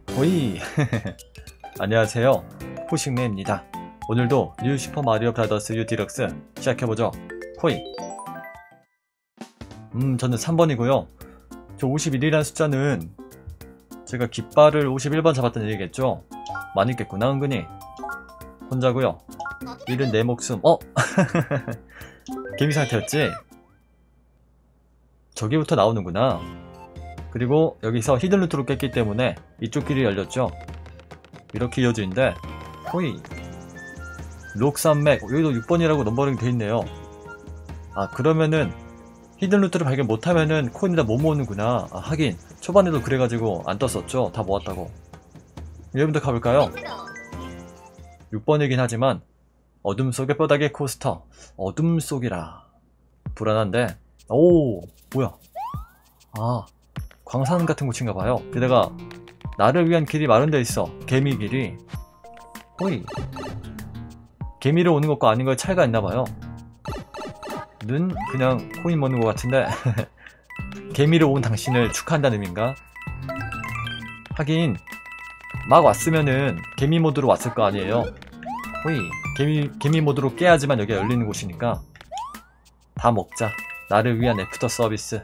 호이 안녕하세요, 포식맨입니다. 오늘도 뉴 슈퍼마리오 브라더스 U 디럭스 시작해보죠. 호이. 저는 3번이고요 저 51이라는 숫자는 제가 깃발을 51번 잡았던 얘기겠죠? 많이 있겠구나 은근히. 혼자고요 1은 내 목숨. 개미 상태였지? 저기부터 나오는구나. 그리고 여기서 히든 루트로 깼기 때문에 이쪽 길이 열렸죠. 이렇게 이어지는데 호이 록산맥 여기도 6번이라고 넘버링 돼있네요. 아 그러면은 히든 루트를 발견 못하면은 코인이다 못 모으는구나. 아 하긴 초반에도 그래가지고 안 떴었죠. 다 모았다고. 여러분들 가볼까요? 6번이긴 하지만 어둠 속의 뼈다귀 코스터. 어둠 속이라 불안한데. 오 뭐야. 아 광산 같은 곳인가봐요. 게다가 나를 위한 길이 마련되어 있어. 개미 길이. 호이 개미를 오는 것과 아닌 거에 차이가 있나봐요. 는 그냥 코인 먹는 것 같은데 개미를 온 당신을 축하한다는 의미인가? 하긴 막 왔으면은 개미 모드로 왔을 거 아니에요. 호이 개미 모드로 깨야지만 여기가 열리는 곳이니까 다 먹자. 나를 위한 애프터 서비스.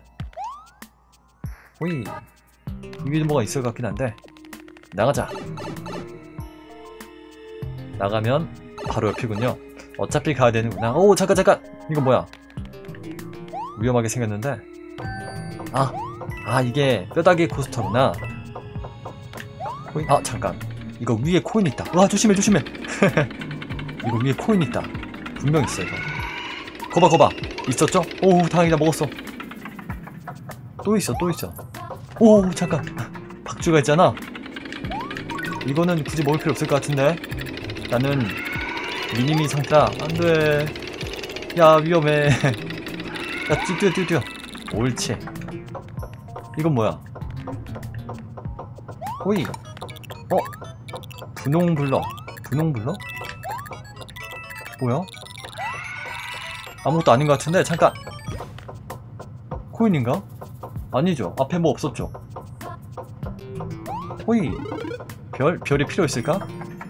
호이 여기 뭐가 있을 것 같긴 한데 나가자. 나가면 바로 옆이군요. 어차피 가야 되는구나. 오 잠깐 이거 뭐야. 위험하게 생겼는데. 이게 뼈다귀 코스터구나. 코인? 아 잠깐 이거 위에 코인 있다. 와 조심해 이거 위에 코인 있다. 분명 있어 이거. 거봐 있었죠? 오 다행이다 먹었어. 또 있어 오 잠깐 박쥐가 있잖아. 이거는 굳이 먹을 필요 없을 것 같은데. 나는 미니미 상태라 안돼. 야 위험해. 야 뛰어 옳지. 이건 뭐야. 호이 분홍블럭 뭐야. 아무것도 아닌 것 같은데. 잠깐 코인인가? 아니죠. 앞에 뭐 없었죠. 호이 별이 필요 있을까?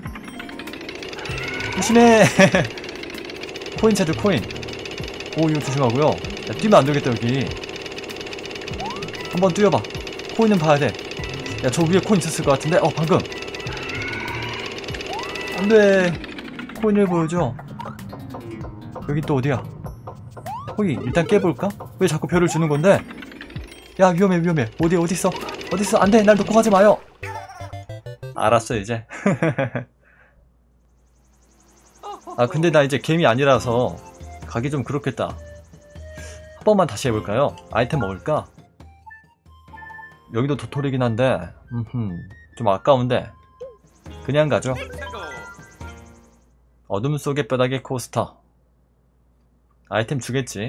조심해. 코인 찾아 코인. 오 이거 조심하고요. 야, 뛰면 안 되겠다 여기. 한번 뛰어봐. 코인은 봐야 돼. 야 저 위에 코인 있었을 것 같은데. 방금 안돼. 코인을 보여줘. 여기 또 어디야. 호이 일단 깨볼까? 왜 자꾸 별을 주는 건데? 야 위험해 어딨어 안돼. 날 놓고 가지 마요. 알았어 이제. 아 근데 나 이제 게임이 아니라서 가기 좀 그렇겠다. 한 번만 다시 해볼까요? 아이템 먹을까? 여기도 도토리긴 한데 좀 아까운데 그냥 가죠. 어둠 속의 뼈다귀 코스터. 아이템 주겠지.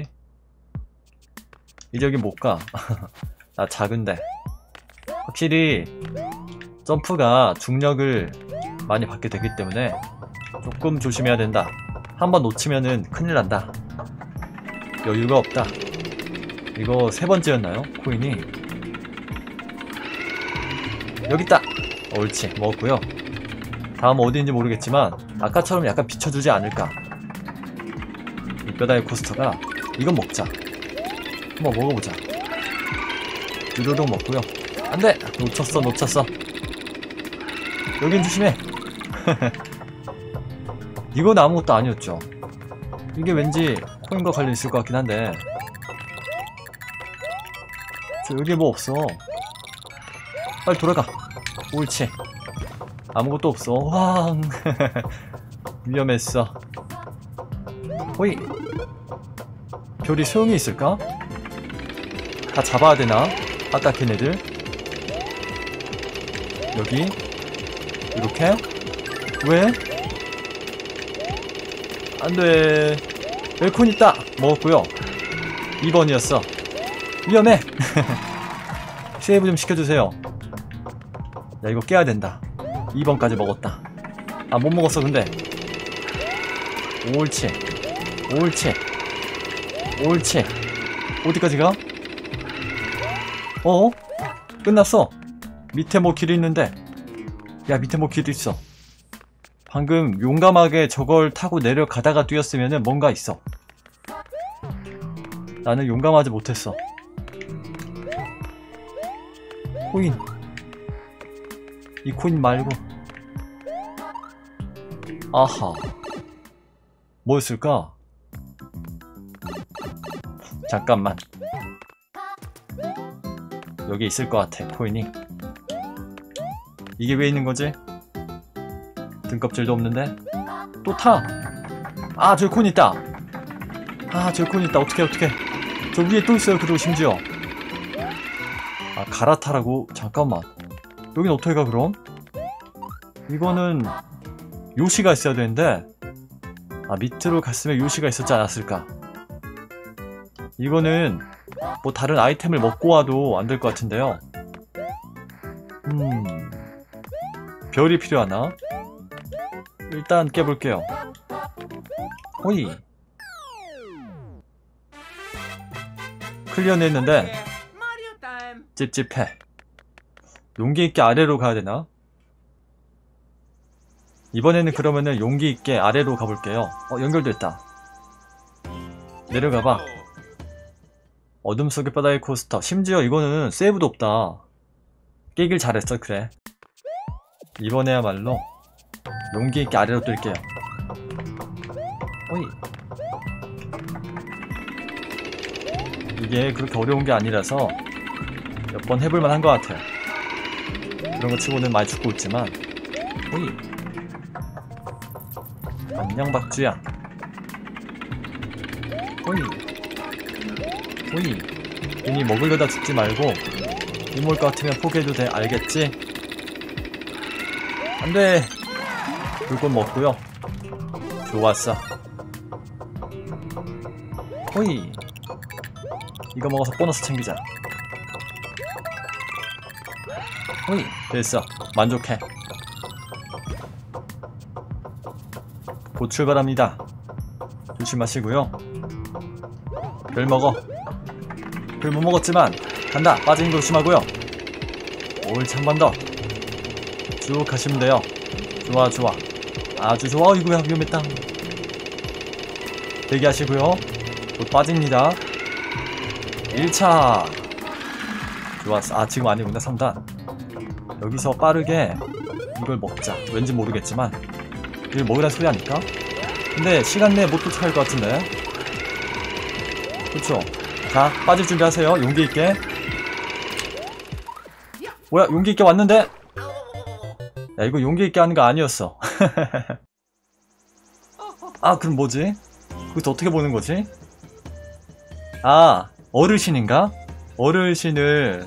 이제 여기 못 가. 나 작은데. 확실히 점프가 중력을 많이 받게 되기 때문에 조금 조심해야 된다. 한번 놓치면은 큰일 난다. 여유가 없다. 이거 세 번째였나요? 코인이. 여기 있다. 옳지 먹었고요. 다음 어디인지 모르겠지만 아까처럼 약간 비춰주지 않을까. 이 뼈다귀 코스터가. 이건 먹자. 한번 먹어보자. 유로록 먹고요. 안돼! 놓쳤어. 여긴 조심해. 이건 아무것도 아니었죠. 이게 왠지 코인과 관련 있을 것 같긴 한데. 여기에 뭐 없어. 빨리 돌아가. 옳지. 아무것도 없어. 왕. 위험했어. 호이 별이 소용이 있을까? 다 잡아야 되나? 아까 걔네들. 여기 이렇게. 왜? 안돼. 여기 콘 있다. 먹었고요. 2번이었어. 위험해. 세이브 좀 시켜주세요. 야 이거 깨야 된다. 2번까지 먹었다. 아 못 먹었어 근데. 옳지. 어디까지 가? 끝났어. 밑에 뭐 길이 있는데 야, 밑에 뭐 길도 있어. 방금 용감하게 저걸 타고 내려가다가 뛰었으면은 뭔가 있어. 나는 용감하지 못했어. 코인. 이 코인 말고. 아하. 뭐였을까? 잠깐만. 여기 있을 것 같아, 코인이. 이게 왜 있는 거지? 등껍질도 없는데? 또 타! 아, 저기 코인 있다! 아, 저기 코인 있다. 어떡해. 저 위에 또 있어요, 그리고 심지어. 아, 갈아타라고? 잠깐만. 여긴 어떻게 가, 그럼? 이거는 요시가 있어야 되는데, 아, 밑으로 갔으면 요시가 있었지 않았을까? 이거는 뭐 다른 아이템을 먹고 와도 안 될 것 같은데요. 별이 필요하나? 일단 깨볼게요. 호이. 클리어는 했는데 찝찝해. 용기 있게 아래로 가야 되나? 이번에는 그러면은 용기 있게 아래로 가볼게요. 연결됐다. 내려가봐. 어둠 속의 바다의 코스터. 심지어 이거는 세이브도 없다. 깨길 잘했어. 그래. 이번에야말로 용기 있게 아래로 뛸게요. 어이. 이게 그렇게 어려운 게 아니라서 몇 번 해볼만 한 것 같아요. 그런 거 치고는 많이 죽고 있지만. 어이. 안녕 박주야. 어이. 어이. 괜히 먹으려다 죽지 말고 이모일 것 같으면 포기해도 돼. 알겠지? 안돼. 물건 먹고요. 좋았어. 호이. 이거 먹어서 보너스 챙기자. 호이. 됐어. 만족해. 곧 출발합니다. 조심하시고요. 별 먹어. 별 못 먹었지만 간다. 빠지는 거 조심하고요. 옳지. 한 번 더 쭉 가시면 돼요. 좋아. 아주 좋아. 이거야 위험했다. 대기하시고요. 곧 빠집니다. 1차. 좋았어. 아, 지금 아니구나. 3단. 여기서 빠르게 이걸 먹자. 왠지 모르겠지만 이걸 먹으란 소리 아닐까? 근데 시간 내에 못 도착할 것 같은데. 그쵸? 자, 빠질 준비하세요. 용기 있게. 뭐야, 용기 있게 왔는데? 야, 이거 용기 있게 하는 거 아니었어. 아, 그럼 뭐지? 그것도 어떻게 보는 거지? 아, 어르신인가? 어르신을.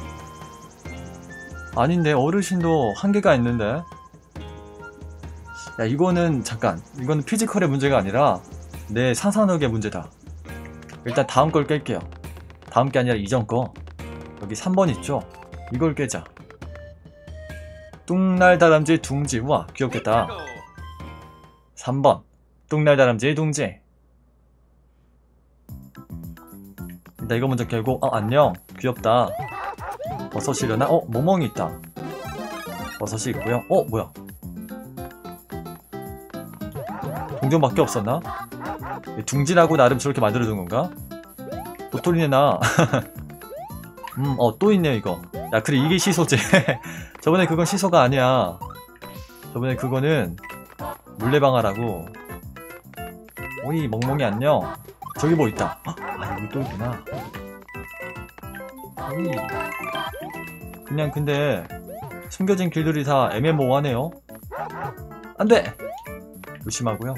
아닌데, 어르신도 한계가 있는데. 야, 이거는 잠깐. 이거는 피지컬의 문제가 아니라 내 상상력의 문제다. 일단 다음 걸 깰게요. 다음 게 아니라 이전 거. 여기 3번 있죠? 이걸 깨자. 뚱날다람쥐 둥지. 우와, 귀엽겠다. 3번 뚱날다람쥐 둥지. 일단 이거 먼저 깨고. 안녕. 귀엽다. 버섯이려나? 모멍이 있다. 버섯이 있고요. 뭐야, 동전밖에 없었나? 둥지라고 나름 저렇게 만들어둔 건가? 도토리네나. 또 있네요 이거. 야, 그래, 이게 시소지. 저번에 그건 시소가 아니야. 저번에 그거는 물레방아라고. 오이, 멍멍이 안녕. 저기 뭐 있다. 여기 또 있구나. 오이. 그냥 근데 숨겨진 길들이 다 애매모호하네요. 안돼. 조심하고요.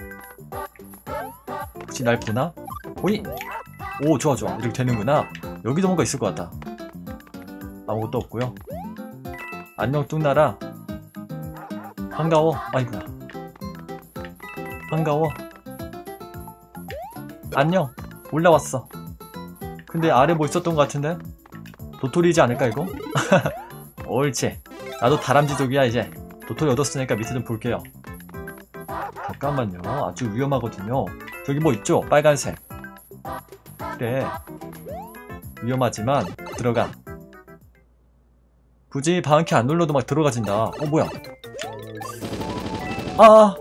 혹시 날 보나? 오이. 오, 좋아. 이렇게 되는구나. 여기도 뭔가 있을 것 같다. 아무것도 없고요. 안녕 뚱나라. 반가워. 아이구나. 반가워. 안녕. 올라왔어. 근데 아래 뭐 있었던 것 같은데? 도토리지 않을까 이거? 옳지. 나도 다람쥐족이야 이제. 도토리 얻었으니까 밑에 좀 볼게요. 잠깐만요. 아주 위험하거든요. 저기 뭐 있죠? 빨간색. 그래. 위험하지만 들어가. 굳이 방키 안 눌러도 막 들어가진다. 뭐야. 아!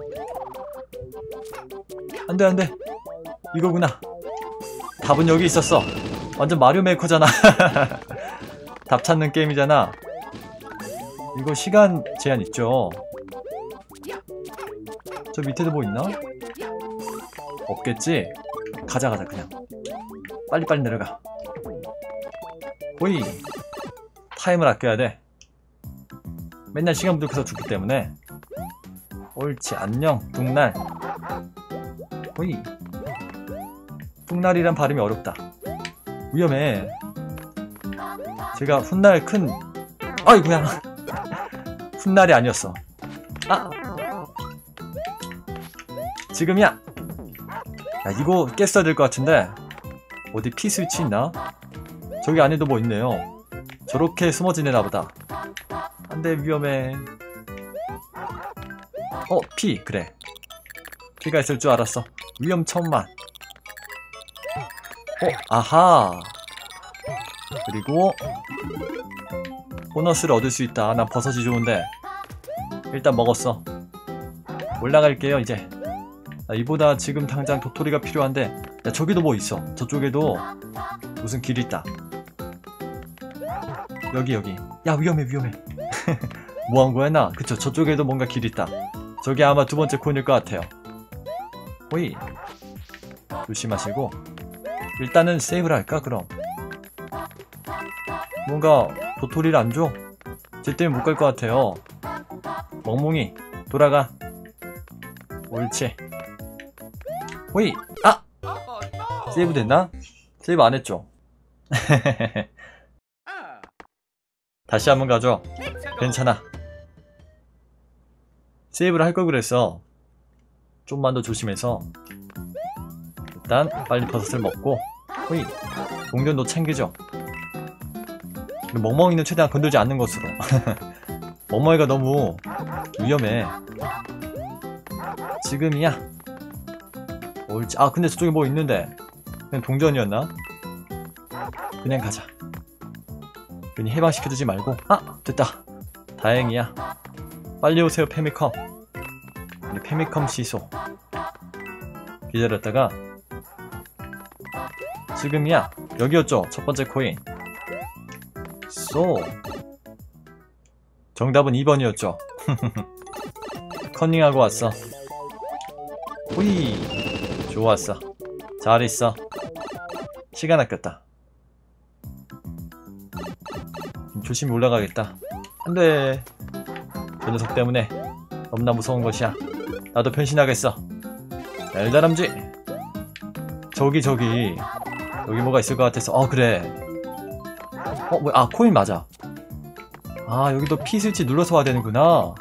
안돼 안돼. 이거구나. 답은 여기 있었어. 완전 마리오 메이커잖아. 답 찾는 게임이잖아. 이거 시간 제한 있죠. 저 밑에도 뭐 있나? 없겠지? 가자 그냥. 빨리빨리 내려가. 호이. 타임을 아껴야 돼. 맨날 시간 부족해서 죽기 때문에. 옳지. 안녕 뚱날. 호이. 뚱날이란 발음이 어렵다. 위험해. 제가 훗날 큰 아이고야. 훗날이 아니었어. 아 지금이야. 야 이거 깼어야 될 것 같은데. 어디 P스위치 있나? 저기 안에도 뭐 있네요. 저렇게 숨어 지내나보다. 안돼 위험해. P 그래. P가 있을 줄 알았어. 위험천만. 아하. 그리고 보너스를 얻을 수 있다. 난 버섯이 좋은데. 일단 먹었어. 올라갈게요 이제. 이보다 지금 당장 도토리가 필요한데. 야 저기도 뭐 있어. 저쪽에도 무슨 길이 있다. 여기. 야 위험해. 뭐한 거야 나? 그쵸 저쪽에도 뭔가 길이 있다. 저게 아마 두 번째 코인일 것 같아요. 호이. 조심하시고. 일단은 세이브를 할까 그럼. 뭔가 도토리를 안 줘? 쟤 때문에 못 갈 것 같아요. 멍멍이 돌아가. 옳지. 호이. 아! 세이브 됐나? 세이브 안 했죠? 다시 한번 가죠. 괜찮아. 세이브를 할 걸 그랬어. 좀만 더 조심해서. 일단 빨리 버섯을 먹고. 호이. 동전도 챙기죠. 멍멍이는 최대한 건들지 않는 것으로. 멍멍이가 너무 위험해. 지금이야. 옳지. 아 근데 저쪽에 뭐 있는데. 그냥 동전이었나? 그냥 가자. 괜히 해방시켜주지 말고. 아! 됐다. 다행이야. 빨리 오세요 페미컴. 우리 페미컴 시소. 기다렸다가. 지금이야. 여기였죠 첫 번째 코인. 정답은 2번이었죠. 컨닝하고 왔어. 호이. 좋았어. 잘했어. 시간 아꼈다. 조심히 올라가겠다. 안돼. 저 녀석 때문에 너무나 무서운 것이야. 나도 변신하겠어. 엘다람쥐. 저기 여기 뭐가 있을 것 같아서. 그래. 뭐야. 아 코인 맞아. 아 여기도 P 스위치 눌러서 와야 되는구나.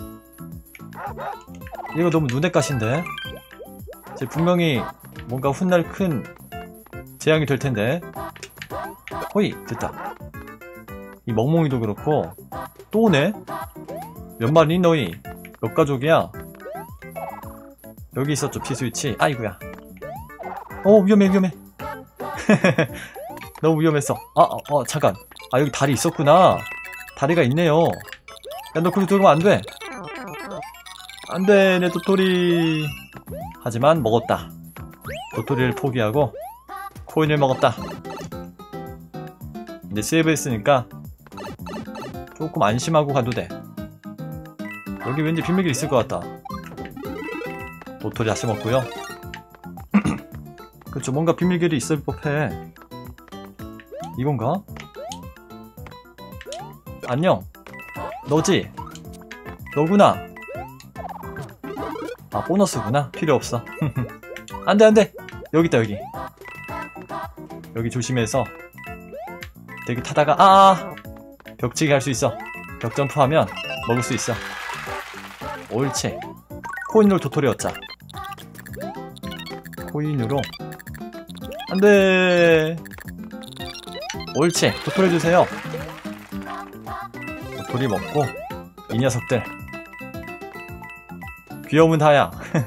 이거 너무 눈에 가신데. 제 분명히 뭔가 훗날 큰 재앙이 될 텐데. 호이 됐다. 이 멍멍이도 그렇고. 또 오네. 몇 마리 너희? 몇 가족이야? 여기 있었죠 P 스위치. 아이고야. 위험해. 너무 위험했어. 잠깐. 여기 다리 있었구나. 다리가 있네요. 야, 너 거기 들어가면 안 돼. 안 돼, 내 도토리. 하지만 먹었다. 도토리를 포기하고 코인을 먹었다. 이제 세이브 했으니까 조금 안심하고 가도 돼. 여기 왠지 비밀이 있을 것 같다. 도토리 다시 먹고요. 그쵸, 뭔가 비밀길이 있을 법해. 이건가? 안녕. 너지? 너구나. 보너스구나. 필요 없어. 안돼. 여기 있다 여기. 여기 조심해서 되게 타다가 벽치기 할 수 있어. 벽점프하면 먹을 수 있어. 옳지. 코인으로 도토리 얻자. 코인으로. 안돼. 옳지. 도토리 주세요. 도토리 먹고. 이 녀석들 귀여움은 다야.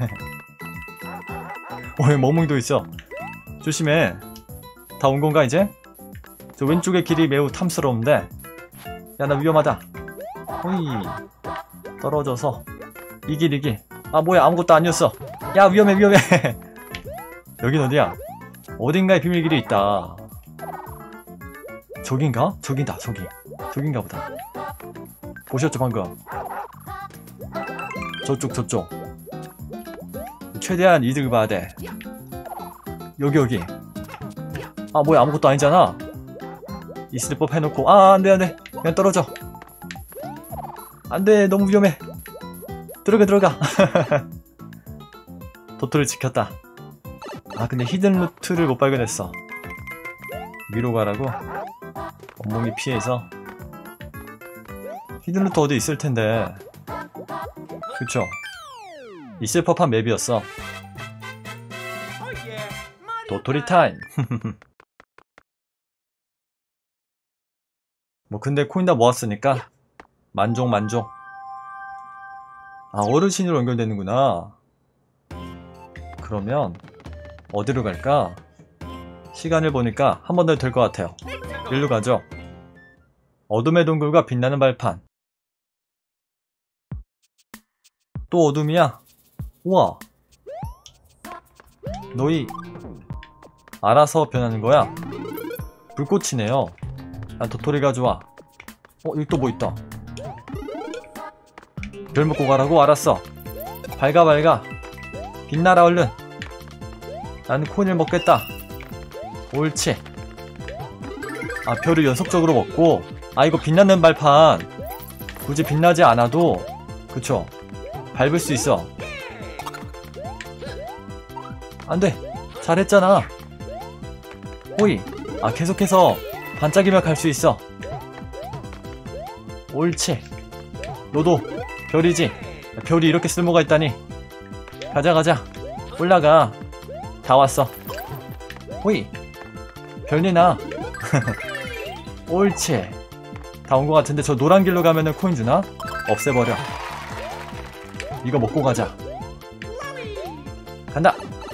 여기 멍멍이도 있어. 조심해. 다 온 건가 이제? 저 왼쪽의 길이 매우 탐스러운데. 야 나 위험하다. 호이. 떨어져서 이 길. 아 뭐야 아무것도 아니었어. 야 위험해 위험해. 여긴 어디야? 어딘가에 비밀길이 있다. 저긴가? 저긴다 저기. 저긴가 보다. 보셨죠 방금? 저쪽. 최대한 이득을 봐야 돼. 여기. 아 뭐야 아무것도 아니잖아. 있을 법 해놓고 안돼 그냥 떨어져. 안돼 너무 위험해. 들어가. 도토를 지켰다. 아 근데 히든 루트를 못 발견했어. 위로 가라고? 온몸이 피해서. 히든 루트 어디 있을 텐데. 그쵸? 있을 법한 맵이었어. 도토리 타임. 뭐 근데 코인 다 모았으니까 만족. 아 어르신으로 연결되는구나. 그러면 어디로 갈까? 시간을 보니까 한 번 더 될 것 같아요. 일로 가죠. 어둠의 동굴과 빛나는 발판. 또 어둠이야? 우와. 너희 알아서 변하는 거야? 불꽃이네요. 난 도토리가 좋아. 여기 또 뭐 있다. 별 먹고 가라고? 알았어. 밝아. 빛나라 얼른. 나는 코인을 먹겠다. 옳지. 아 별을 연속적으로 먹고. 아 이거 빛나는 발판 굳이 빛나지 않아도 그쵸 밟을 수 있어. 안돼 잘했잖아. 호이. 아 계속해서 반짝이며 갈 수 있어. 옳지. 너도 별이지. 별이 이렇게 쓸모가 있다니. 가자 올라가. 다 왔어. 호이 별내나. 옳지. 다 온 것 같은데 저 노란 길로 가면은 코인 주나? 없애버려. 이거 먹고 가자. 간다.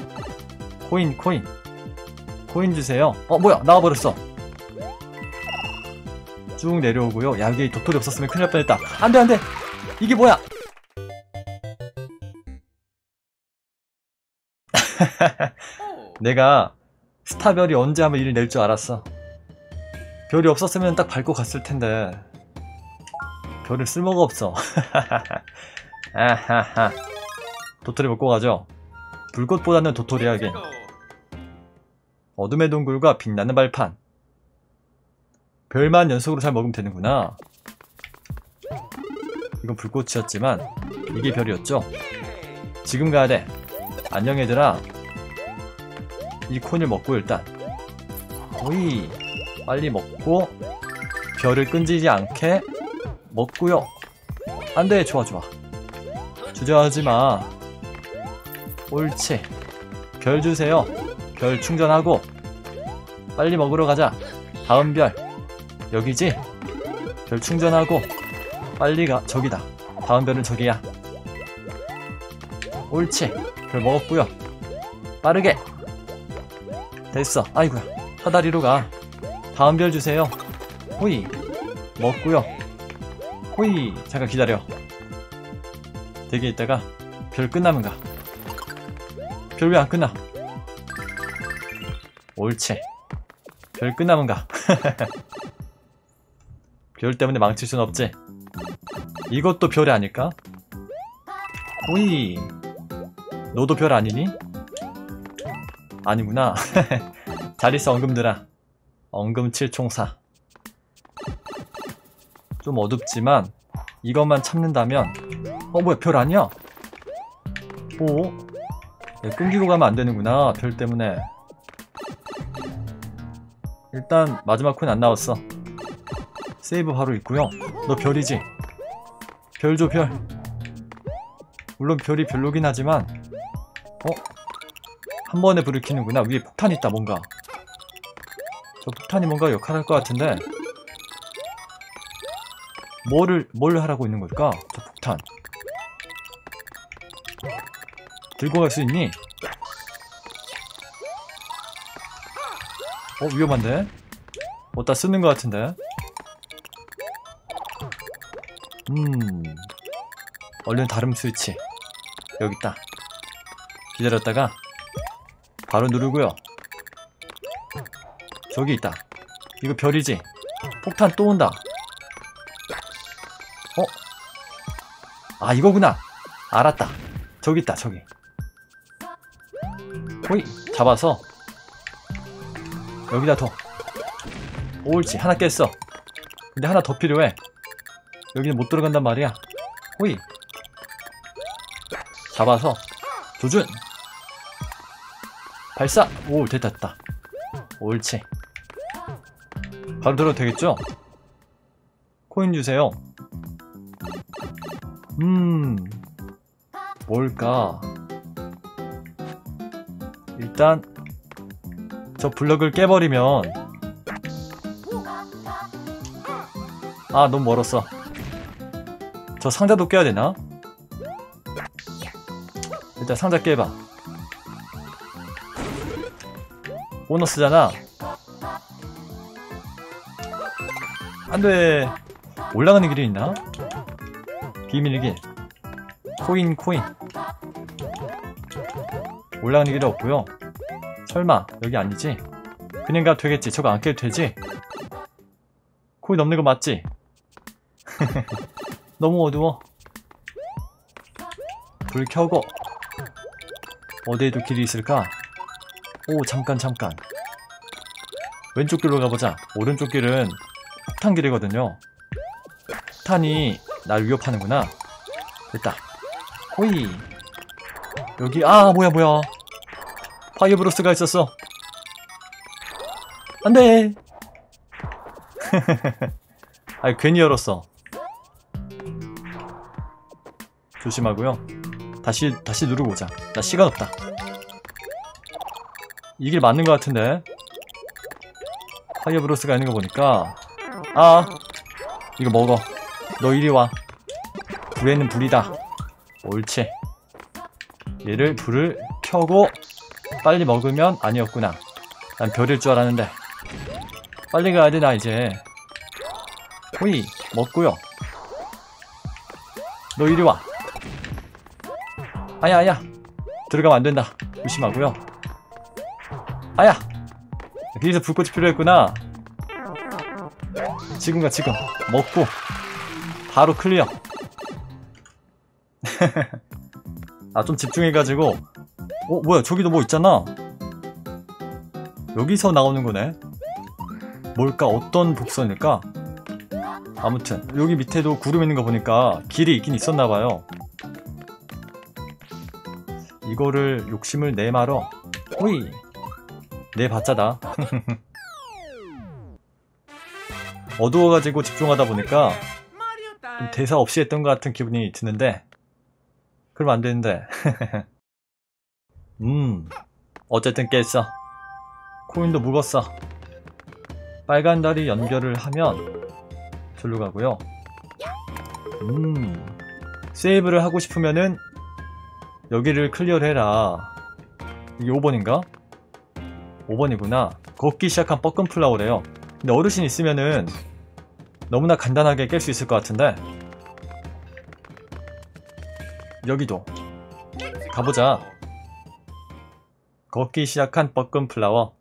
코인 주세요. 뭐야 나와버렸어. 쭉 내려오고요. 야 여기 도토리 없었으면 큰일 날 뻔했다. 안돼 이게 뭐야. 내가 스타별이 언제 하면 일을 낼 줄 알았어. 별이 없었으면 딱 밟고 갔을 텐데. 별을 쓸모가 없어. 아하하. 도토리 먹고 가죠. 불꽃보다는 도토리야 이게. 어둠의 동굴과 빛나는 발판. 별만 연속으로 잘 먹으면 되는구나. 이건 불꽃이었지만 이게 별이었죠. 지금 가야돼. 안녕 얘들아. 이 콘을 먹고 일단 오이 빨리 먹고 별을 끈지지 않게 먹고요. 안돼 좋아 주저하지마. 옳지. 별 주세요. 별 충전하고 빨리 먹으러 가자. 다음 별 여기지? 별 충전하고 빨리 가. 저기다. 다음 별은 저기야. 옳지. 별 먹었고요. 빠르게. 됐어. 아이고야. 사다리로 가. 다음 별 주세요. 호이. 먹고요. 호이. 잠깐 기다려. 되게 있다가 별 끝나면 가. 별 왜 안 끝나? 옳지. 별 끝나면 가. 별 때문에 망칠 순 없지. 이것도 별이 아닐까? 호이. 너도 별 아니니? 아니구나. 잘 있어 엉금들아. 엉금 칠총사. 좀 어둡지만 이것만 참는다면. 뭐야 별 아니야? 오? 끊기고 가면 안 되는구나 별 때문에. 일단 마지막 코인 안 나왔어. 세이브 바로 있고요. 너 별이지? 별 줘 별. 물론 별이 별로긴 하지만 한 번에 불을 켜는구나. 위에 폭탄이 있다 뭔가. 저 폭탄이 뭔가 역할을 할 것 같은데 뭘 하라고 있는 걸까? 저 폭탄 들고 갈 수 있니? 위험한데? 어디다 쓰는 것 같은데? 얼른 다른 스위치. 여기 있다. 기다렸다가 바로 누르고요. 저기 있다. 이거 별이지? 폭탄 또 온다. 아, 이거구나. 알았다. 저기 있다, 저기. 호이, 잡아서 여기다 둬. 옳지, 하나 깼어. 근데 하나 더 필요해. 여기는 못 들어간단 말이야. 호이, 잡아서 조준. 발사. 오, 됐다, 됐다. 옳지. 바로 들어도 되겠죠? 코인 주세요. 뭘까? 일단 저 블럭을 깨버리면, 아, 너무 멀었어. 저 상자도 깨야 되나? 일단 상자 깨봐. 보너스잖아. 안돼. 올라가는 길이 있나? 비밀의 길. 코인. 올라가는 길이 없고요. 설마 여기 아니지? 그냥 가도 되겠지. 저거 안 깨도 되지? 코인 없는 거 맞지? 너무 어두워. 불 켜고. 어디에도 길이 있을까? 오, 잠깐. 왼쪽 길로 가보자. 오른쪽 길은 폭탄 길이거든요. 폭탄이 날 위협하는구나. 됐다. 호이. 여기, 아, 뭐야. 파이어브로스가 있었어. 안돼. 아이, 괜히 열었어. 조심하고요. 다시 누르고 오자. 나 시간 없다. 이 길 맞는 것 같은데. 파이어브로스가 있는 거 보니까. 아, 이거 먹어. 너 이리 와. 불에는 불이다. 옳지. 얘를 불을 켜고 빨리 먹으면 아니었구나. 난 별일 줄 알았는데. 빨리 가야 돼, 나 이제. 호이, 먹고요. 너 이리 와. 아야. 들어가면 안 된다. 조심하고요. 아야. 여기서 불꽃이 필요했구나. 지금 먹고 바로 클리어. 아, 좀 집중해가지고. 뭐야, 저기도 뭐 있잖아. 여기서 나오는 거네. 뭘까? 어떤 복선일까? 아무튼 여기 밑에도 구름 있는 거 보니까 길이 있긴 있었나봐요. 이거를 욕심을 내말어. 호이, 내봤자다. 어두워가지고 집중하다 보니까 좀 대사 없이 했던 것 같은 기분이 드는데, 그러면 안 되는데. 어쨌든 깼어. 코인도 묵었어. 빨간 다리 연결을 하면 절로 가고요. 세이브를 하고 싶으면은 여기를 클리어를 해라. 이게 5번인가? 5번이구나. 걷기 시작한 뻐끔 플라워래요. 근데 어르신 있으면은 너무나 간단하게 깰 수 있을 것 같은데. 여기도 가보자. 걷기 시작한 뻐끔 플라워.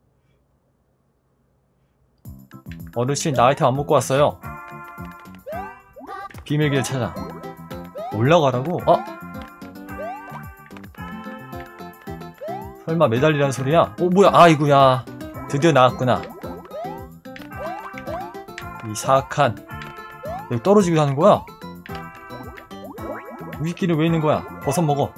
어르신, 나 아이템 안 먹고 왔어요. 비밀길 찾아. 올라가라고? 설마 매달리라는 소리야? 뭐야, 아이구야. 드디어 나왔구나. 이 사악한. 여기 떨어지기도 하는 거야? 윗길이 왜 있는 거야? 버섯 먹어.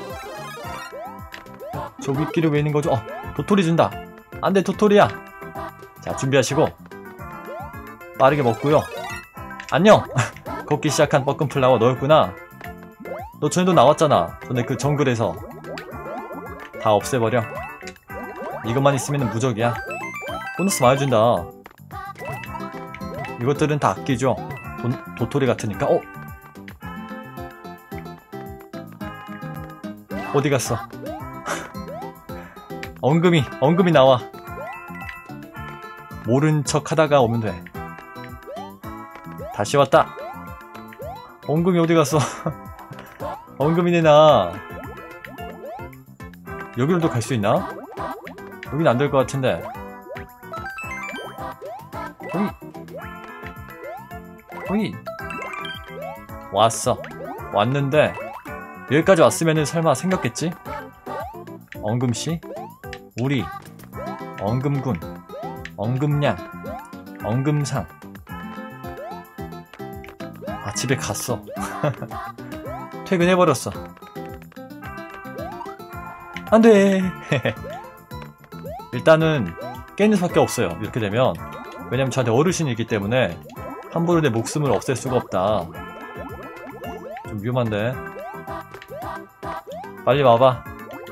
저 윗길이 왜 있는 거죠? 도토리 준다. 안돼, 도토리야. 자, 준비하시고 빠르게 먹고요. 안녕. 걷기 시작한 뻐끔 플라워 너였구나. 너 전에도 나왔잖아. 전에 그 정글에서. 다 없애버려. 이것만 있으면 무적이야. 보너스 많이 준다. 이것들은 다 아끼죠. 도토리 같으니까. 어디 갔어? 엉금이 나와. 모른 척 하다가 오면 돼. 다시 왔다. 엉금이 어디 갔어? 엉금이네 나. 여기로도 갈 수 있나? 여긴 안 될 것 같은데. 호이. 호이. 왔어. 왔는데 여기까지 왔으면은 설마 생겼겠지? 엉금씨? 우리 엉금군, 엉금냥, 엉금상. 아, 집에 갔어. 퇴근해버렸어. 안돼. 일단은 깨는 수밖에 없어요. 이렇게 되면. 왜냐면 저한테 어르신이 있기 때문에 함부로 내 목숨을 없앨 수가 없다. 좀 위험한데. 빨리 와봐.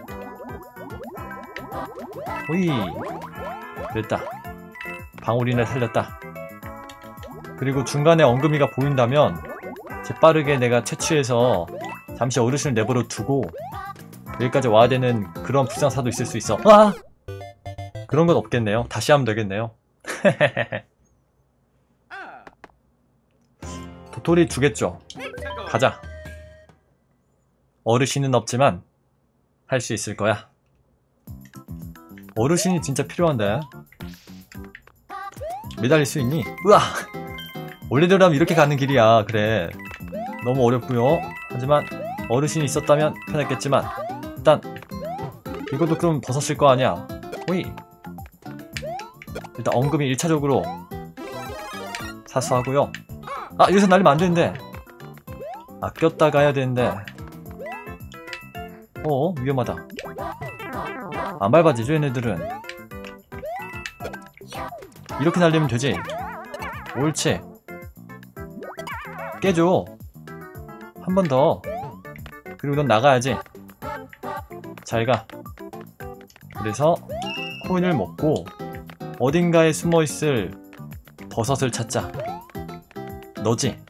호이. 됐다. 방울이네 살렸다. 그리고 중간에 엉금이가 보인다면 재빠르게 내가 채취해서 잠시 어르신을 내버려 두고 여기까지 와야 되는 그런 불상사도 있을 수 있어. 아! 그런 건 없겠네요. 다시 하면 되겠네요. 도토리 주겠죠. 가자. 어르신은 없지만 할 수 있을 거야. 어르신이 진짜 필요한데. 매달릴 수 있니? 으아! 원래대로라면 이렇게 가는 길이야. 그래. 너무 어렵고요. 하지만 어르신이 있었다면 편했겠지만 일단 이것도 그럼 벗었을 거 아니야. 호이. 일단 엉금이 1차적으로 사수하고요. 아, 여기서 날리면 안 되는데. 아꼈다 가야 되는데. 위험하다. 안 밟아지죠, 얘네들은. 이렇게 날리면 되지. 옳지. 깨줘. 한 번 더. 그리고 넌 나가야지. 잘 가. 그래서 코인을 먹고 어딘가에 숨어있을 버섯을 찾자. 너지?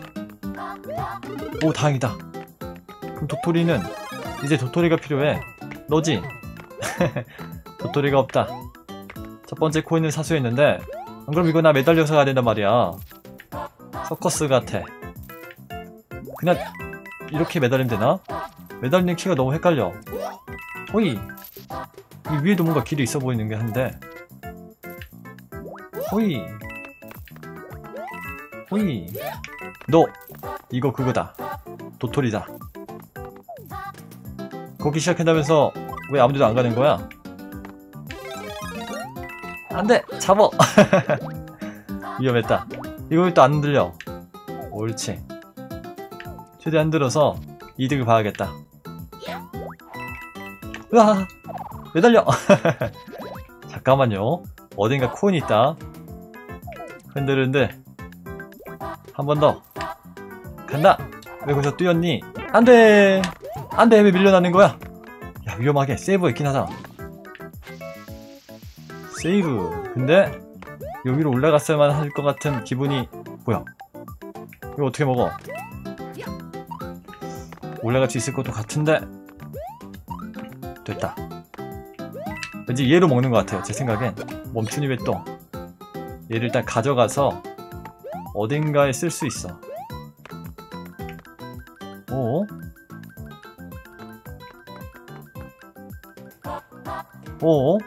오, 다행이다. 그럼 도토리는 이제 도토리가 필요해. 너지? 도토리가 없다. 첫 번째 코인을 사수했는데 안 그럼 이거 나 매달려서 가야 된단 말이야. 서커스 같아. 그냥 이렇게 매달리면 되나? 매달리는 키가 너무 헷갈려. 호이. 이 위에도 뭔가 길이 있어 보이는 게 한데. 호이. 호이. 너 이거 그거다. 도토리다. 걷기 시작한다면서 왜 아무데도 안 가는 거야? 안돼! 잡어! 위험했다. 이거 왜 또 안 흔들려? 옳지. 최대한 흔들어서 이득을 봐야겠다. 으아! 매달려! 잠깐만요. 어딘가 코인이 있다. 흔들흔들. 한 번 더. 간다! 왜 거기서 뛰었니? 안돼! 안돼! 왜 밀려나는 거야? 야, 위험하게 세이브가 있긴 하다. 세이브. 근데 여기로 올라갔어야만 할 것 같은 기분이. 뭐야? 이거 어떻게 먹어? 올라갈 수 있을 것도 같은데. 됐다. 왠지 얘로 먹는 것 같아요. 제 생각엔. 멈춘이 왜 또. 얘를 일단 가져가서 어딘가에 쓸 수 있어. 오? 오?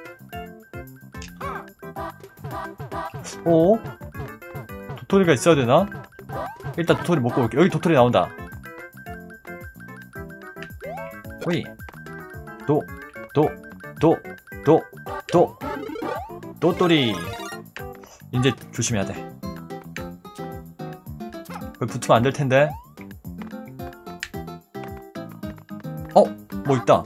오? 도토리가 있어야 되나? 일단 도토리 먹고 올게. 여기 도토리 나온다. 호이. 도토리. 이제 조심해야 돼. 거기 붙으면 안 될 텐데. 뭐 있다.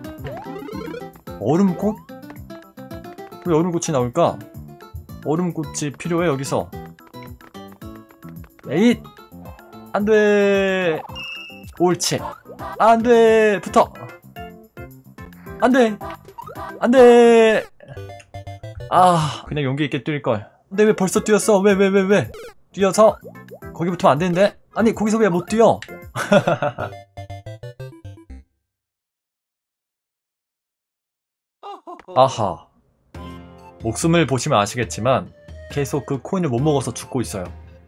얼음꽃? 왜 얼음꽃이 나올까? 얼음꽃이 필요해, 여기서. 에잇! 안 돼! 옳지. 안 돼! 붙어! 안 돼! 안 돼! 아, 그냥 용기 있게 뛸걸. 근데 왜 벌써 뛰었어? 왜? 뛰어서? 거기 붙으면 안 되는데? 아니, 거기서 왜 못 뛰어? 아하. 목숨을 보시면 아시겠지만 계속 그 코인을 못 먹어서 죽고 있어요.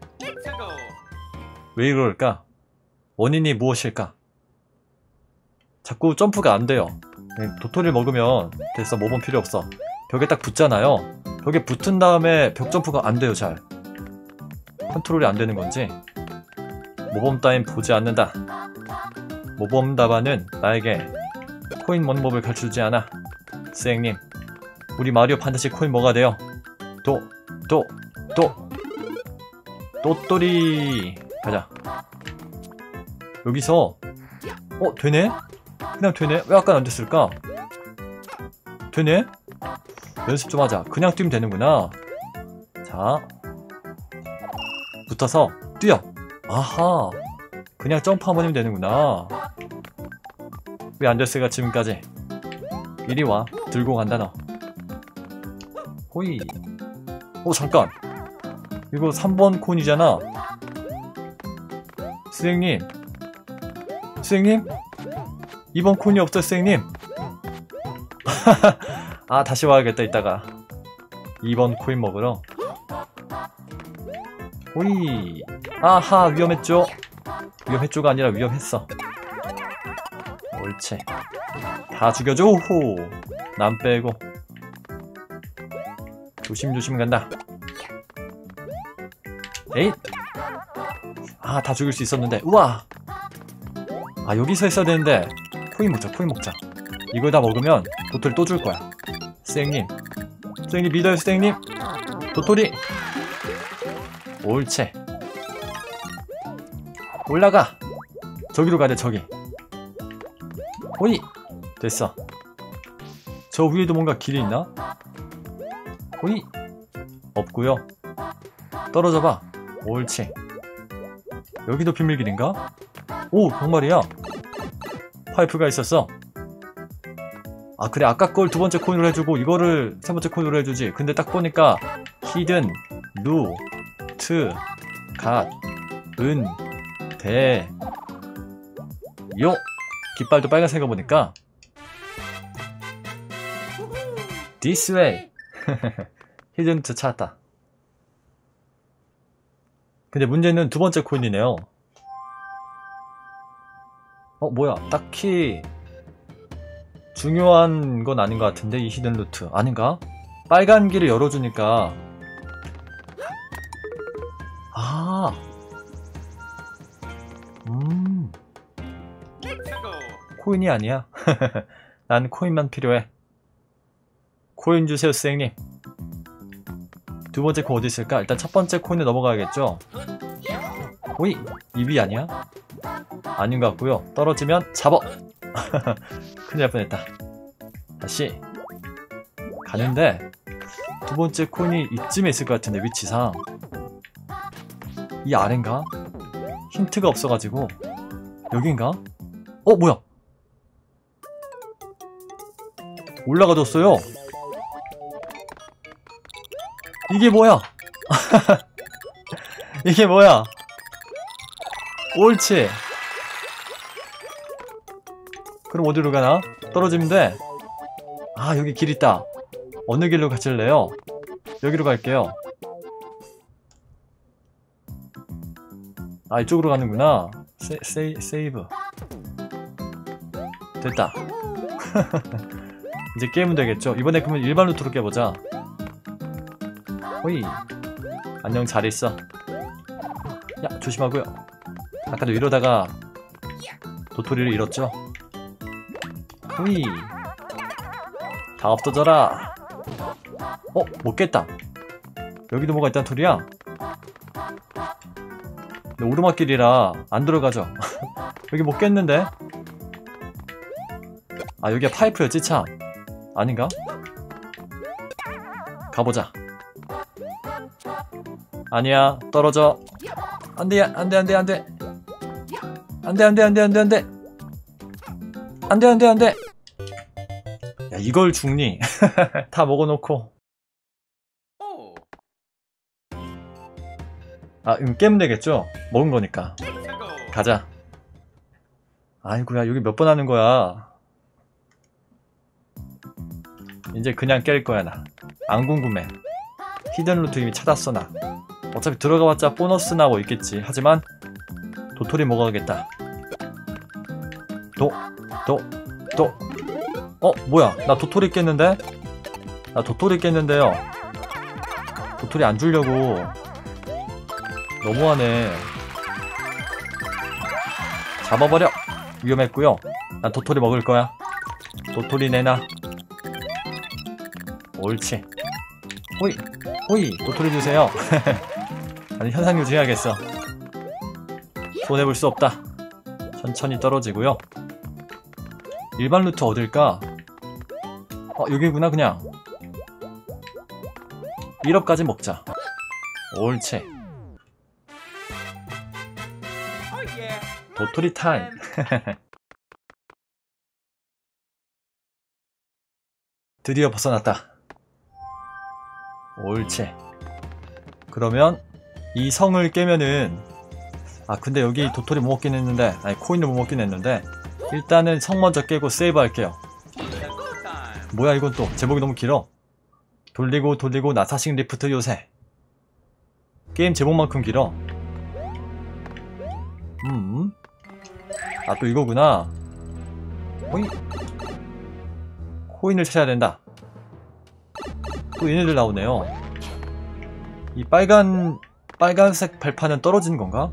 왜 이럴까? 원인이 무엇일까? 자꾸 점프가 안 돼요. 도토리를 먹으면 됐어. 모범 필요 없어. 벽에 딱 붙잖아요. 벽에 붙은 다음에 벽 점프가 안 돼요. 잘 컨트롤이 안 되는 건지 모범 따윈 보지 않는다. 모범 답안은 나에게 코인 먹는 법을 가르쳐주지 않아. 스앵님, 우리 마리오 반드시 코인 먹어야 돼요. 또또리 가자. 여기서 되네? 그냥 되네? 왜 아까 안 됐을까? 되네? 연습 좀 하자. 그냥 뛰면 되는구나. 자, 붙어서 뛰어. 아하, 그냥 점프 한번 하면 되는구나. 왜 안 됐을까 지금까지. 이리 와. 들고 간다 너. 호이. 잠깐, 이거 3번 콘이잖아. 스생님 2번 콘이 없어. 스생님. 아, 다시 와야겠다 이따가. 2번 코인 먹으러. 호이. 아하, 위험했죠? 위험했죠가 아니라 위험했어. 옳지. 다 죽여줘. 호. 남 빼고. 조심조심 간다. 에잇. 아, 다 죽일 수 있었는데. 우와. 아, 여기서 했어야 되는데. 코인 먹자. 이걸 다 먹으면 도토리 또 줄 거야. 스생님 믿어요. 스생님. 도토리. 옳지. 올라가. 저기로 가야 돼. 저기. 호이. 됐어. 저 위에도 뭔가 길이 있나? 호이. 없구요. 떨어져봐. 옳지. 여기도 비밀길인가? 오, 정말이야. 파이프가 있었어. 아, 그래. 아까 걸 두 번째 코인으로 해주고 이거를 세 번째 코인으로 해주지. 근데 딱 보니까 히든, 루, 트, 갓, 은, 대, 요. 깃발도 빨간색을 보니까 This way. 히든 트 찾았다. 근데 문제는 두 번째 코인이네요. 뭐야. 딱히 중요한 건 아닌 것 같은데. 이 히든 루트 아닌가? 빨간 길을 열어주니까. 아, 코인이 아니야. 난 코인만 필요해. 코인 주세요. 스생님. 두 번째 코인 어디 있을까? 일단 첫 번째 코인에 넘어가야겠죠. 오이. 입이 아니야? 아닌 것 같고요. 떨어지면 잡어. 큰일 날 뻔했다. 다시 가는데 두 번째 코인이 이쯤에 있을 것 같은데, 위치상. 이 아래인가? 힌트가 없어가지고. 여긴가? 뭐야. 올라가뒀어요. 이게 뭐야. 이게 뭐야. 옳지. 그럼 어디로 가나? 떨어지면 돼. 아, 여기 길 있다. 어느 길로 가실래요? 여기로 갈게요. 아, 이쪽으로 가는구나. 세이브. 됐다. 이제 깨면 되겠죠? 이번에 그러면 일반 루트로 깨보자. 호이. 안녕, 잘 있어. 야, 조심하고요. 아까도 이러다가 도토리를 잃었죠? 호이. 다 없어져라. 못 깼다. 여기도 뭐가 있단 소리야? 근데 오르막길이라 안 들어가죠. 여기 못 깼는데? 아, 여기가 파이프였지 참. 아닌가? 가보자. 아니야, 떨어져. 안돼. 안돼. 야, 이걸 죽니? 다 먹어놓고. 아, 깨면 되겠죠? 먹은 거니까. 가자. 아이고야, 여기 몇 번 하는 거야. 이제 그냥 깰 거야. 나 안 궁금해. 히든 루트 이미 찾았어. 나 어차피 들어가봤자 보너스나 뭐 있겠지. 하지만 도토리 먹어야겠다. 뭐야, 나 도토리 깼는데? 나 도토리 깼는데요. 도토리 안 주려고. 너무하네. 잡아버려. 위험했고요. 난 도토리 먹을 거야. 도토리 내놔. 옳지. 호이 호이, 도토리 주세요. 아니, 현상 유지해야겠어. 손해볼 수 없다. 천천히 떨어지고요. 일반 루트 어딜까? 여기구나. 그냥 1업까지 먹자. 옳지. 도토리 타임. 드디어 벗어났다. 옳지. 그러면 이 성을 깨면은, 근데 여기 도토리 못 먹긴 했는데, 아니 코인도 못 먹긴 했는데, 일단은 성 먼저 깨고 세이브 할게요. 뭐야 이건 또 제목이 너무 길어. 돌리고 돌리고 나사식 리프트 요새. 게임 제목만큼 길어. 또 이거구나. 코인을 찾아야 된다. 또 얘네들 나오네요. 이 빨간색 발판은 떨어지는 건가?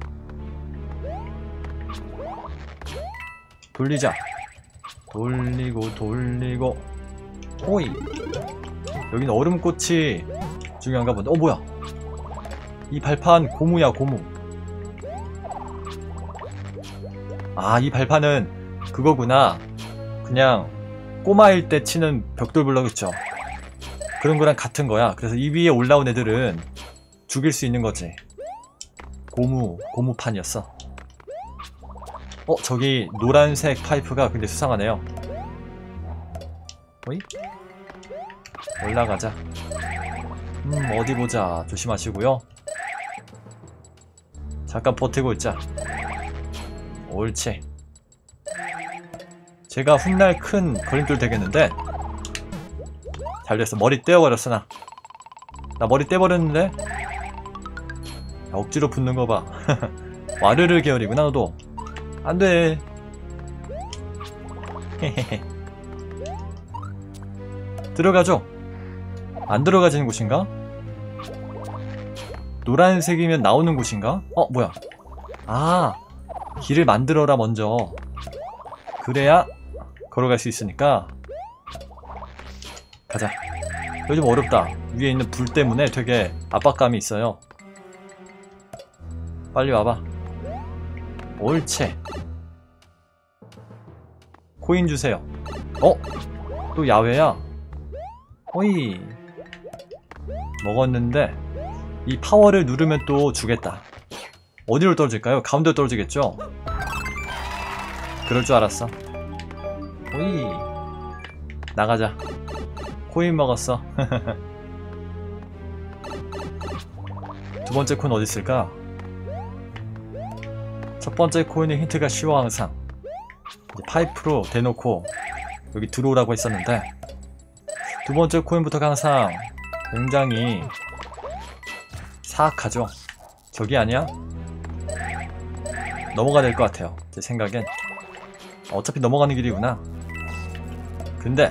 돌리자. 돌리고 돌리고. 호이. 여기는 얼음꽃이 중요한가 본데. 뭐야, 이 발판 고무야, 고무. 이 발판은 그거구나. 그냥 꼬마일 때 치는 벽돌 블럭 있죠. 그런 거랑 같은 거야. 그래서 이 위에 올라온 애들은 죽일 수 있는 거지. 고무판이었어. 저기 노란색 파이프가 근데 수상하네요. 어이? 올라가자. 어디 보자. 조심하시고요. 잠깐 버티고 있자. 옳지. 제가 훗날 큰 걸림돌 되겠는데. 잘됐어. 머리 떼어버렸어. 나 머리 떼버렸는데. 억지로 붙는 거 봐. 와르르 계열이구나 너도. 안돼. 들어가죠. 안 들어가지는 곳인가? 노란색이면 나오는 곳인가? 뭐야. 길을 만들어라 먼저. 그래야 걸어갈 수 있으니까. 가자. 여기 좀 어렵다. 위에 있는 불 때문에 되게 압박감이 있어요. 빨리 와봐. 옳지. 코인 주세요. 또 야외야. 어이. 먹었는데 이 파워를 누르면 또 주겠다. 어디로 떨어질까요? 가운데로 떨어지겠죠? 그럴 줄 알았어. 오이. 나가자. 코인 먹었어. 두 번째 코인 어디 있을까? 첫 번째 코인의 힌트가 쉬워. 항상 이제 파이프로 대놓고 여기 들어오라고 했었는데, 두 번째 코인부터가 항상 굉장히 사악하죠. 저기 아니야? 넘어가야 될 것 같아요. 제 생각엔. 어차피 넘어가는 길이구나. 근데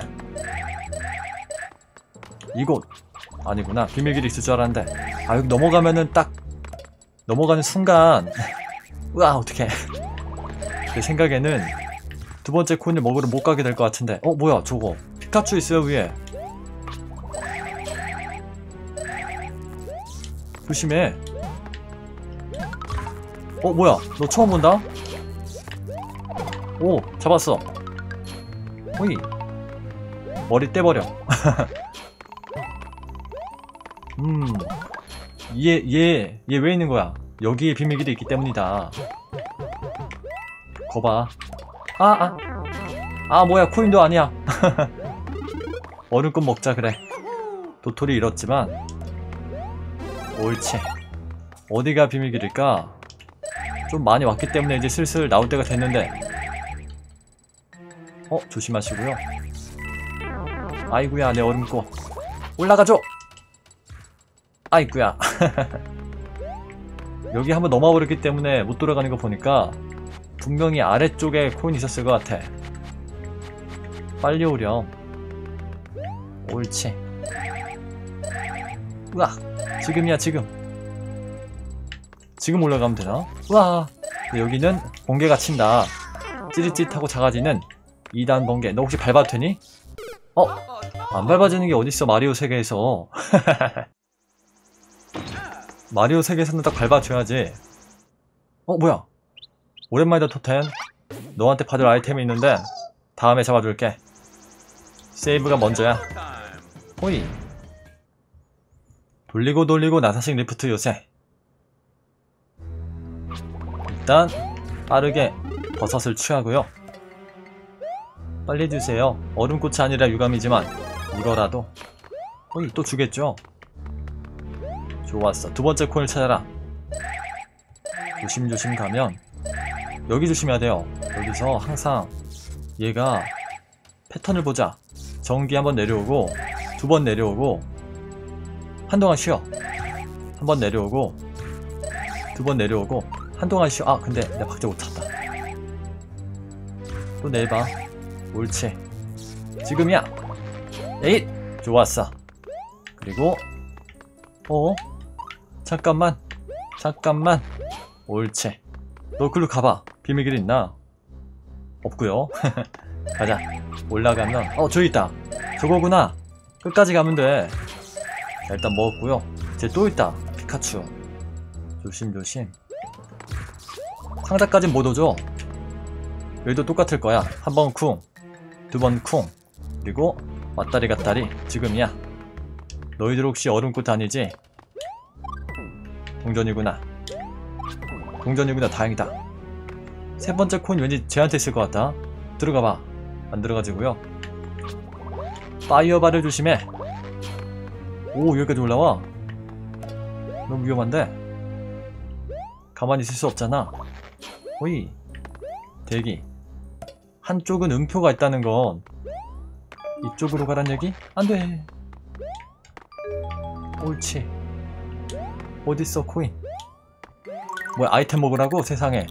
이곳 아니구나. 비밀길이 있을 줄 알았는데. 여기 넘어가면은 딱 넘어가는 순간 으아, 어떡해. 제 생각에는 두 번째 코인을 먹으러 못 가게 될 것 같은데. 뭐야 저거. 피카츄 있어요 위에. 조심해. 뭐야, 너 처음 본다? 오, 잡았어. 호이. 머리 떼버려. 얘 왜 있는 거야? 여기에 비밀길이 있기 때문이다. 거봐. 뭐야, 코인도 아니야. 얼음꽃 먹자. 그래. 도토리 잃었지만. 옳지. 어디가 비밀길일까? 좀 많이 왔기 때문에 이제 슬슬 나올 때가 됐는데. 조심하시고요. 아이구야, 내 얼음꽃. 올라가죠. 아이구야. 여기 한번 넘어버렸기 때문에 못 돌아가는 거 보니까 분명히 아래쪽에 코인이 있었을 것 같아. 빨리 오렴. 옳지. 우와, 지금이야 지금. 지금 올라가면 되나? 우와. 여기는 번개가 친다. 찌릿찌릿하고 작아지는 2단 번개. 너 혹시 밟아도 되니? 안 밟아지는 게 어딨어, 마리오 세계에서. 마리오 세계에서는 딱 밟아줘야지. 뭐야? 오랜만이다, 토템. 너한테 받을 아이템이 있는데 다음에 잡아줄게. 세이브가 먼저야. 호이. 돌리고 돌리고 나사식 리프트 요새. 일단 빠르게 버섯을 취하고요. 빨리 드세요. 얼음꽃이 아니라 유감이지만 이거라도. 호이, 또 주겠죠? 좋았어. 두 번째 코인을 찾아라. 조심조심 가면 여기 조심해야 돼요. 여기서 항상 얘가 패턴을 보자. 전기 한번 내려오고, 두 번 내려오고, 한동안 쉬어. 한 번 내려오고, 두 번 내려오고, 한동안 쉬어. 근데 내가 박자 못 찼다. 또 내봐. 옳지. 지금이야. 에잇! 좋았어. 그리고 잠깐만. 옳지. 너 글로 가봐. 비밀길 있나? 없구요. 가자. 올라가면 저기 있다. 저거구나. 끝까지 가면 돼. 자, 일단 먹었고요. 쟤 또 있다. 피카츄. 조심조심. 상자까진 못 오죠? 여기도 똑같을 거야. 한 번 쿵, 두 번 쿵, 그리고 왔다리 갔다리. 지금이야. 너희들 혹시 얼음꽃 아니지? 동전이구나. 다행이다. 세 번째 코인 왠지 쟤한테 있을 것 같다. 들어가봐. 안 들어가지고요. 파이어바를 조심해. 오, 여기까지 올라와. 너무 위험한데? 가만히 있을 수 없잖아. 호이. 대기. 한쪽은 음표가 있다는 건 이쪽으로 가란 얘기? 안돼. 옳지. 어딨어 코인. 뭐야, 아이템 먹으라고? 세상에.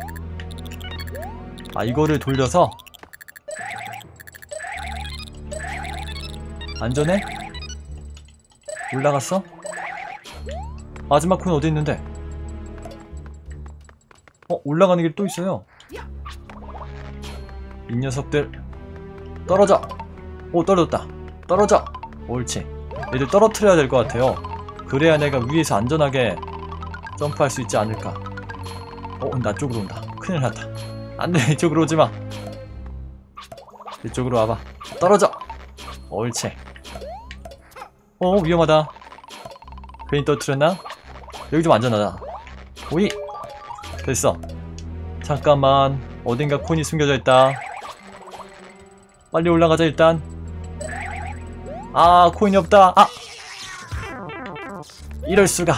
이거를 돌려서. 안전해? 올라갔어? 마지막 코인 어디 있는데? 올라가는 길 또 있어요. 이 녀석들 떨어져. 떨어졌다. 떨어져. 옳지. 얘들 떨어뜨려야 될 것 같아요. 그래야 내가 위에서 안전하게 점프할 수 있지 않을까. 나 쪽으로 온다. 큰일 났다. 안돼, 이쪽으로 오지마. 이쪽으로 와봐. 떨어져. 옳지. 위험하다. 괜히 떨어뜨렸나? 여기 좀 안전하다. 오이. 됐어. 잠깐만. 어딘가 코인이 숨겨져 있다. 빨리 올라가자 일단. 코인이 없다. 이럴수가.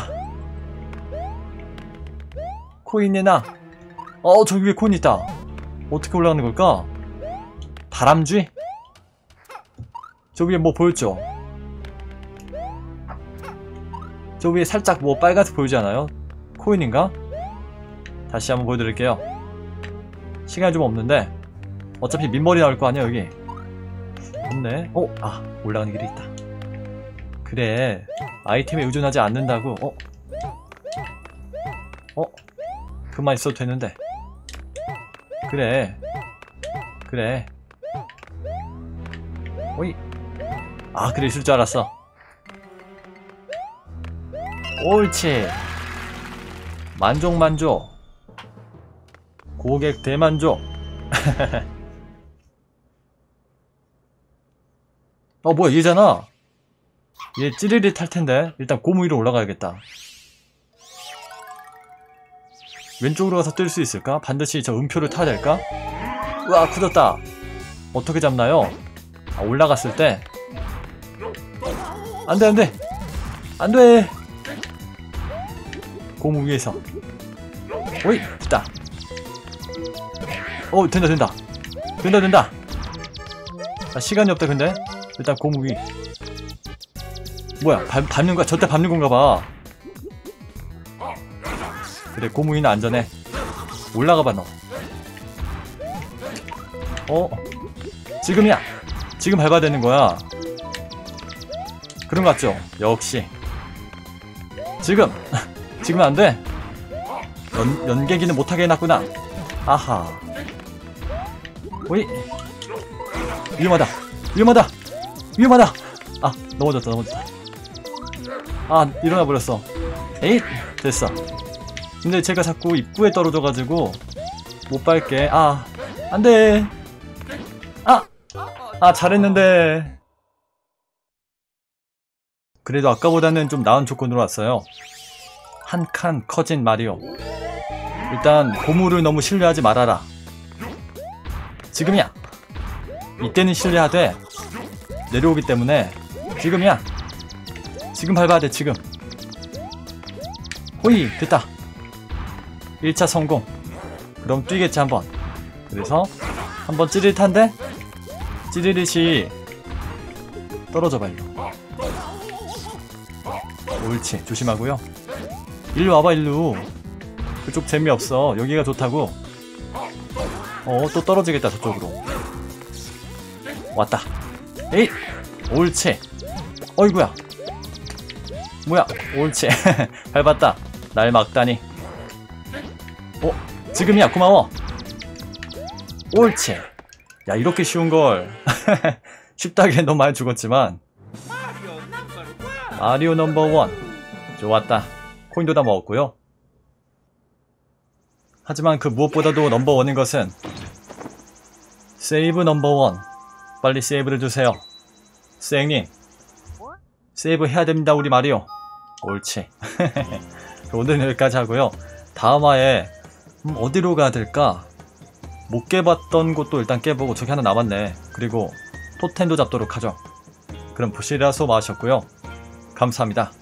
코인 내놔. 저기 위에 코인 있다. 어떻게 올라가는 걸까? 다람쥐? 저 위에 뭐 보였죠? 저 위에 살짝 뭐 빨간색 보이지 않아요? 코인인가? 다시 한번 보여드릴게요. 시간이 좀 없는데 어차피 민머리 나올 거 아니야 여기. 없네. 올라가는 길이 있다. 그래, 아이템에 의존하지 않는다고. 그만 있어도 되는데. 그래. 오이. 그래, 있을 줄 알았어. 옳지. 만족. 고객 대만족. 뭐야, 얘잖아. 얘 찌릿릿 할 텐데. 일단 고무 위로 올라가야겠다. 왼쪽으로 가서 뜰 수 있을까? 반드시 저 음표를 타야 될까? 우와, 굳었다. 어떻게 잡나요? 올라갔을 때. 안돼. 고무 위에서. 오이, 됐다. 된다. 시간이 없다. 근데 일단 고무 위. 뭐야, 밟는 거야? 저때 밟는 건가 봐. 그래, 고무 위는 안전해. 올라가 봐 너. 지금이야. 지금 밟아야 되는 거야. 그런 거 같죠? 역시 지금 지금 안 돼. 연계기는 못하게 해놨구나. 아하. 오이. 위험하다. 위험하다. 위험하다. 아, 넘어졌다. 넘어졌다. 아, 일어나 버렸어. 에잇. 됐어. 근데 제가 자꾸 입구에 떨어져가지고 못 밟게. 아, 안돼. 아, 잘했는데. 그래도 아까보다는 좀 나은 조건으로 왔어요. 한 칸 커진 마리오. 일단 고무를 너무 신뢰하지 말아라. 지금이야. 이때는 신뢰하되 내려오기 때문에 지금이야. 지금 밟아야 돼. 지금. 호이. 됐다. 1차 성공. 그럼 뛰겠지 한번. 그래서 한번 찌릿한데 찌릿이 떨어져봐. 일로. 옳지. 조심하고요. 일로 와봐. 일로. 그쪽 재미없어. 여기가 좋다고. 또 떨어지겠다. 저쪽으로. 왔다. 에잇. 옳지. 어이구야. 뭐야. 옳지. 밟았다. 날 막다니. 지금이야. 고마워. 옳지. 야, 이렇게 쉬운걸. 쉽다기엔 너무 많이 죽었지만. 마리오 넘버원. 좋았다. 코인도 다 먹었고요. 하지만 그 무엇보다도 넘버원인 것은 세이브 넘버원. 빨리 세이브를 주세요. 쌩님 세이브 해야 됩니다. 우리 마리오. 옳지. 오늘은 여기까지 하고요. 다음 화에 어디로 가야 될까? 못 깨봤던 곳도 일단 깨보고. 저기 하나 남았네. 그리고 토템도 잡도록 하죠. 그럼 부시라소 마셨고요. 감사합니다.